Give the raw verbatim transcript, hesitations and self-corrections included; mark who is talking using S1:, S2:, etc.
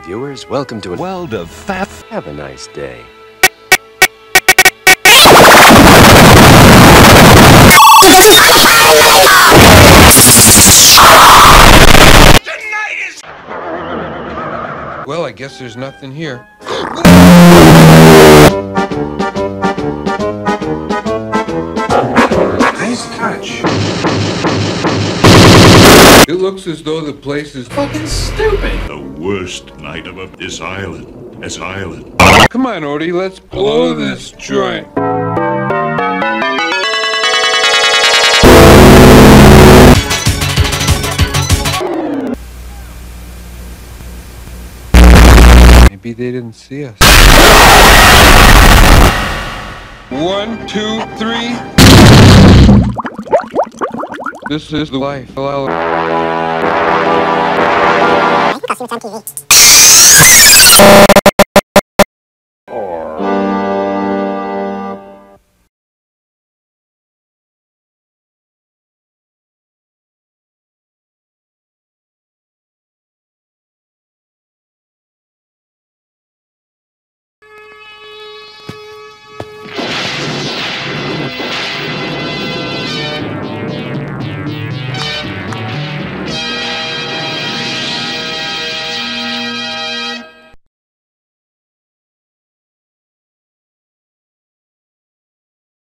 S1: viewers. Welcome to a
S2: world of faff.
S1: Have a nice day.
S3: Well, I guess there's nothing here. Nice touch. It looks as though the place is fucking stupid.
S4: The worst night of this island. This island.
S3: Come on, Odie, let's blow this joint. Maybe they didn't see us. One, two, three. This is the life.
S5: I think I'll see what's on T V.